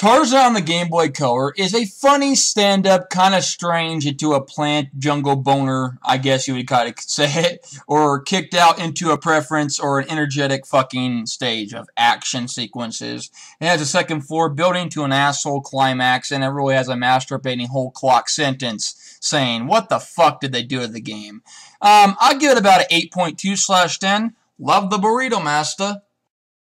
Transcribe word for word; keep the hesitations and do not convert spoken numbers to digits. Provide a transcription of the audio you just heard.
Tarzan on the Game Boy Color is a funny stand-up, kind of strange into a plant jungle boner, I guess you would kind of say it, or kicked out into a preference or an energetic fucking stage of action sequences. It has a second floor building to an asshole climax, and it really has a masturbating whole clock sentence saying, what the fuck did they do to the game? Um, I'll give it about an eight point two slash ten. Love the Burrito Master.